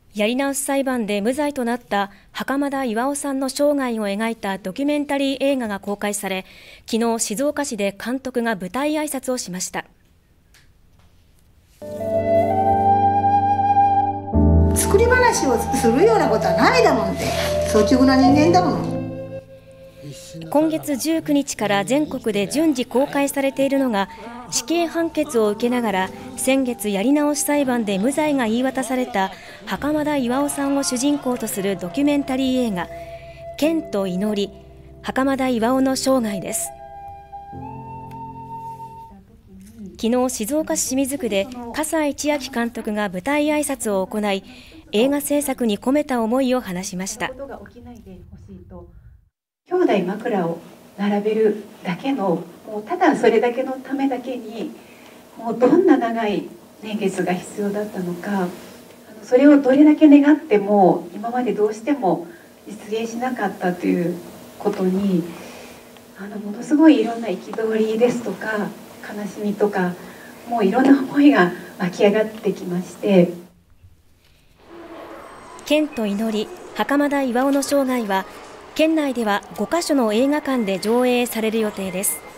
やり直し裁判で無罪となった袴田巌さんの生涯を描いたドキュメンタリー映画が公開され、昨日静岡市で監督が舞台挨拶をしました。 作り話をするようなことはないだもんって、率直な人間だもの。 今月19日から全国で順次公開されているのが、死刑判決を受けながら先月やり直し裁判で無罪が言い渡された袴田巌さんを主人公とするドキュメンタリー映画剣と祈り、袴田巌の生涯です。昨日静岡市清水区で笠井千秋監督が舞台挨拶を行い、映画制作に込めた思いを話しました。 兄弟枕を並べるだけの、もうただそれだけのためだけに、もうどんな長い年月が必要だったのか、それをどれだけ願っても今までどうしても実現しなかったということに、ものすごいいろんな憤りですとか悲しみとか、もういろんな思いが湧き上がってきまして、 剣と祈り、袴田巌の生涯は県内では5カ所の映画館で上映される予定です。